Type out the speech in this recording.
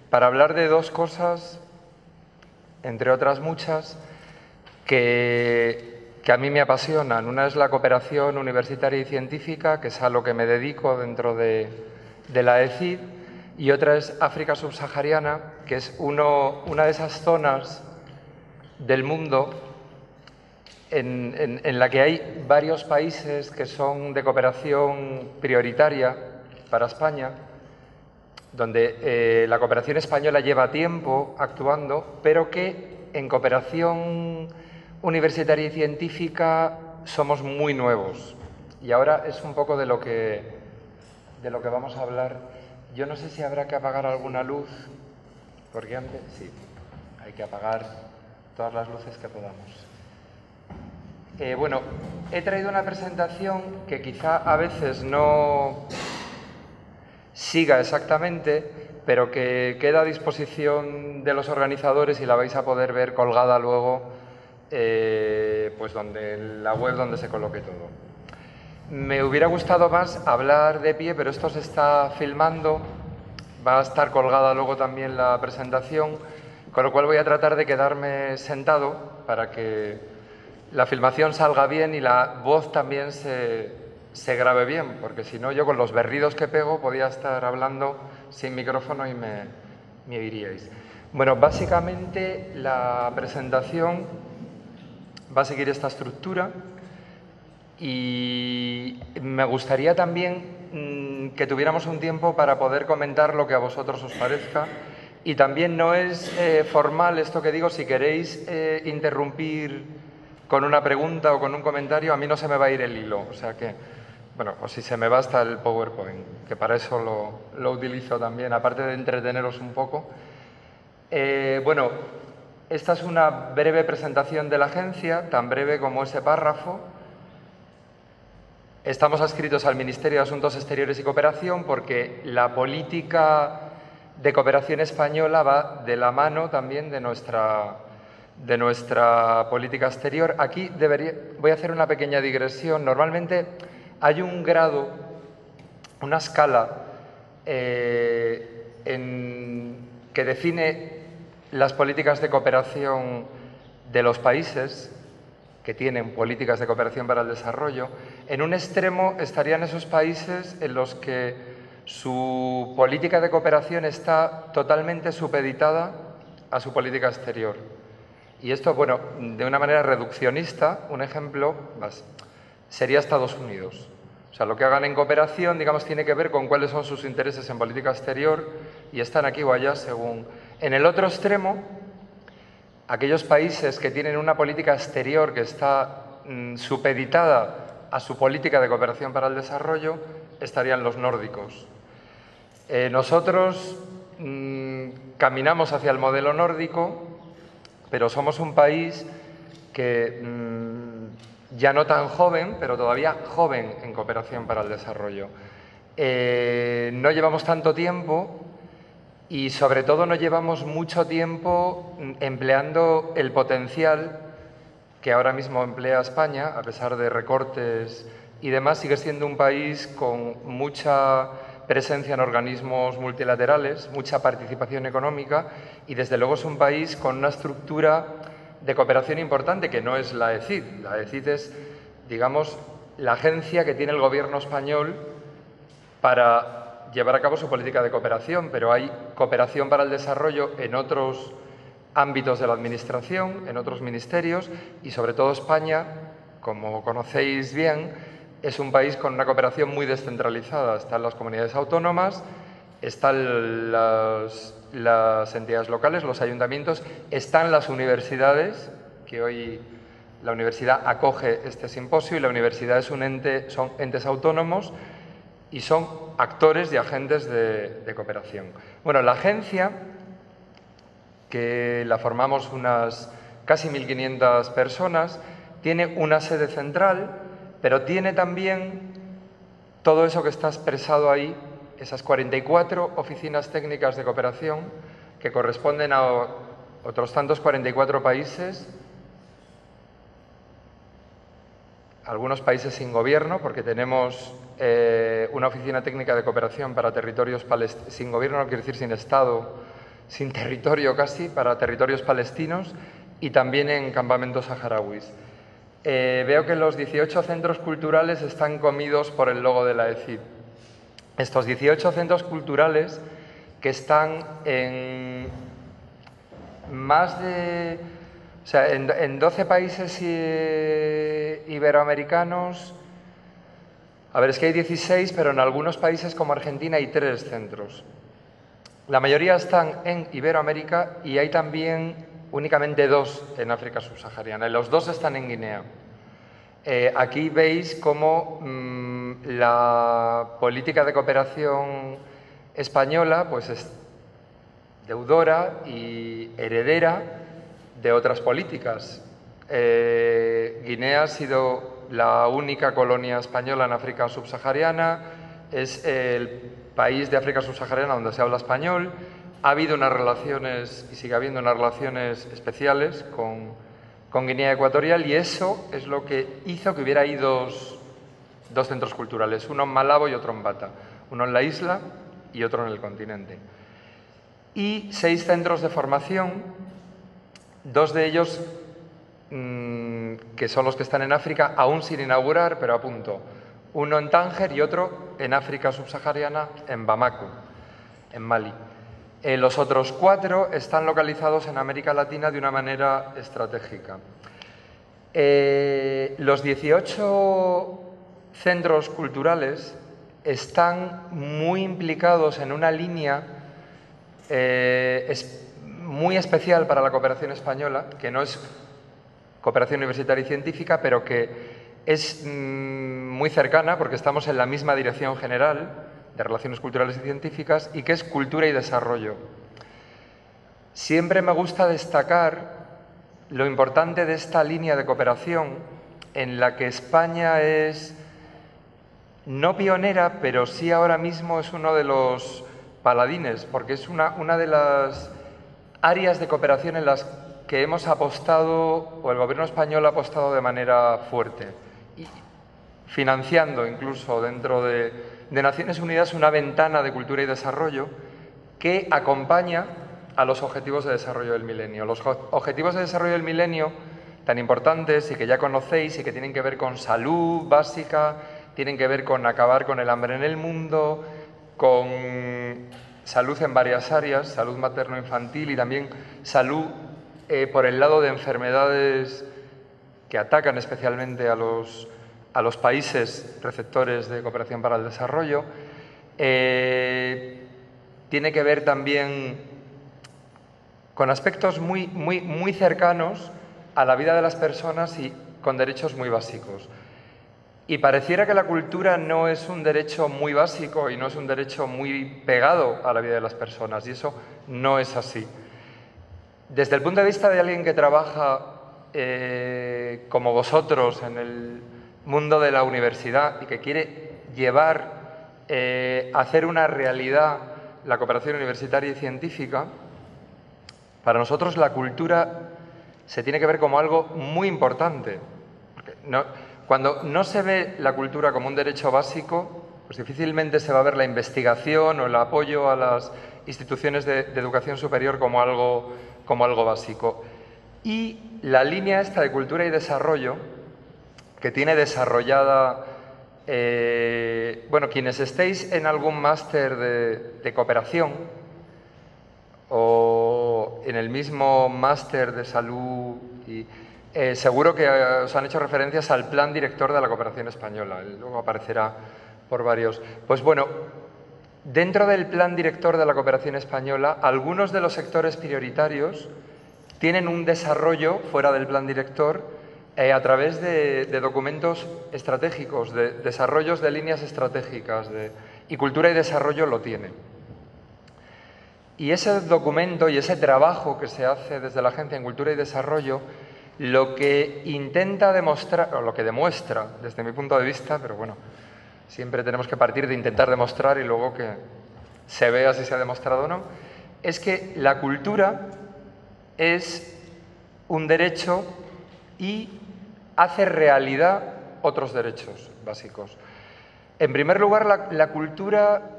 para hablar de dos cosas, entre otras muchas, que a mí me apasionan. Una es la cooperación universitaria y científica, que es a lo que me dedico dentro de la ECID, y otra es África subsahariana, que es una de esas zonas del mundo en la que hay varios países que son de cooperación prioritaria para España, donde la cooperación española lleva tiempo actuando, pero que en cooperación universitaria y científica somos muy nuevos. Y ahora es un poco de lo que vamos a hablar. Yo no sé si habrá que apagar alguna luz, porque antes sí, hay que apagar todas las luces que podamos. Bueno, he traído una presentación que quizá a veces no siga exactamente, pero que queda a disposición de los organizadores y la vais a poder ver colgada luego pues en la web donde se coloque todo. Me hubiera gustado más hablar de pie, pero esto se está filmando, va a estar colgada luego también la presentación, con lo cual voy a tratar de quedarme sentado para que la filmación salga bien y la voz también se grabe bien, porque si no, yo con los berridos que pego podía estar hablando sin micrófono y me oiríais. Bueno, básicamente la presentación va a seguir esta estructura y me gustaría también que tuviéramos un tiempo para poder comentar lo que a vosotros os parezca. Y también no es formal esto que digo, si queréis interrumpir con una pregunta o con un comentario, a mí no se me va a ir el hilo. O sea que, bueno, o si se me va hasta el PowerPoint, que para eso lo utilizo también, aparte de entreteneros un poco. Bueno, esta es una breve presentación de la agencia, tan breve como ese párrafo. Estamos adscritos al Ministerio de Asuntos Exteriores y Cooperación porque la política de cooperación española va de la mano también de nuestra política exterior. Aquí voy a hacer una pequeña digresión. Normalmente hay un grado, una escala que define las políticas de cooperación de los países que tienen políticas de cooperación para el desarrollo. En un extremo estarían esos países en los que su política de cooperación está totalmente supeditada a su política exterior. Y esto, bueno, de una manera reduccionista, un ejemplo sería Estados Unidos. O sea, lo que hagan en cooperación, digamos, tiene que ver con cuáles son sus intereses en política exterior y están aquí o allá según. En el otro extremo, aquellos países que tienen una política exterior que está supeditada a su política de cooperación para el desarrollo, estarían los nórdicos. Nosotros caminamos hacia el modelo nórdico, pero somos un país que ya no tan joven, pero todavía joven en cooperación para el desarrollo. No llevamos tanto tiempo y, sobre todo, no llevamos mucho tiempo empleando el potencial que ahora mismo emplea España, a pesar de recortes y demás. Sigue siendo un país con mucha presencia en organismos multilaterales, mucha participación económica y, desde luego, es un país con una estructura de cooperación importante que no es la ECID. La ECID es, digamos, la agencia que tiene el Gobierno español para llevar a cabo su política de cooperación, pero hay cooperación para el desarrollo en otros ámbitos de la Administración, en otros ministerios y, sobre todo, España, como conocéis bien, es un país con una cooperación muy descentralizada. Están las comunidades autónomas, están las entidades locales, los ayuntamientos, están las universidades, que hoy la universidad acoge este simposio y la universidad es un ente, son entes autónomos y son actores y agentes de cooperación. Bueno, la agencia, que la formamos unas casi 1.500 personas, tiene una sede central, pero tiene también todo eso que está expresado ahí, esas 44 oficinas técnicas de cooperación que corresponden a otros tantos 44 países, algunos países sin gobierno, porque tenemos una oficina técnica de cooperación para territorios sin gobierno, no quiere decir sin Estado, sin territorio casi, para territorios palestinos y también en campamentos saharauis. Veo que los 18 centros culturales están comidos por el logo de la ECID. Estos 18 centros culturales que están en más de... O sea, en 12 países iberoamericanos, a ver, es que hay 16, pero en algunos países como Argentina hay 3 centros. La mayoría están en Iberoamérica y hay también únicamente 2 en África subsahariana, y los 2 están en Guinea. Aquí veis cómo la política de cooperación española pues es deudora y heredera de otras políticas. Guinea ha sido la única colonia española en África subsahariana, es el país de África subsahariana donde se habla español. Ha habido unas relaciones, y sigue habiendo unas relaciones especiales con Guinea Ecuatorial, y eso es lo que hizo que hubiera ahí dos centros culturales, uno en Malabo y otro en Bata, uno en la isla y otro en el continente. Y 6 centros de formación, 2 de ellos que son los que están en África, aún sin inaugurar, pero a punto. Uno en Tánger y otro en África subsahariana, en Bamako, en Mali. Los otros 4 están localizados en América Latina de una manera estratégica. Los 18 centros culturales están muy implicados en una línea muy especial para la cooperación española, que no es cooperación universitaria y científica, pero que es muy cercana porque estamos en la misma dirección general de Relaciones Culturales y Científicas, y que es Cultura y Desarrollo. Siempre me gusta destacar lo importante de esta línea de cooperación en la que España es no pionera, pero sí ahora mismo es uno de los paladines, porque es una de las áreas de cooperación en las que hemos apostado, o el Gobierno español ha apostado de manera fuerte, y financiando incluso dentro de Naciones Unidas una ventana de cultura y desarrollo que acompaña a los Objetivos de Desarrollo del Milenio. Los Objetivos de Desarrollo del Milenio, tan importantes y que ya conocéis y que tienen que ver con salud básica, tienen que ver con acabar con el hambre en el mundo, con salud en varias áreas, salud materno-infantil y también salud por el lado de enfermedades que atacan especialmente a los países receptores de cooperación para el desarrollo. Tiene que ver también con aspectos muy cercanos a la vida de las personas y con derechos muy básicos. Y pareciera que la cultura no es un derecho muy básico y no es un derecho muy pegado a la vida de las personas, y eso no es así. Desde el punto de vista de alguien que trabaja como vosotros en el mundo de la universidad y que quiere llevar, hacer una realidad la cooperación universitaria y científica, para nosotros la cultura se tiene que ver como algo muy importante. Porque cuando no se ve la cultura como un derecho básico, pues difícilmente se va a ver la investigación o el apoyo a las instituciones de educación superior como algo básico. Y la línea esta de cultura y desarrollo, que tiene desarrollada, bueno, quienes estéis en algún máster de cooperación o en el mismo máster de salud, seguro que os han hecho referencias al Plan Director de la Cooperación Española, luego aparecerá por varios. Pues bueno, dentro del Plan Director de la Cooperación Española, algunos de los sectores prioritarios tienen un desarrollo fuera del Plan Director a través de documentos estratégicos, de desarrollos de líneas estratégicas, y Cultura y Desarrollo lo tiene. Y ese documento y ese trabajo que se hace desde la Agencia en Cultura y Desarrollo, lo que intenta demostrar, o lo que demuestra desde mi punto de vista, pero bueno, siempre tenemos que partir de intentar demostrar y luego que se vea si se ha demostrado o no, es que la cultura es un derecho y hace realidad otros derechos básicos. En primer lugar, la cultura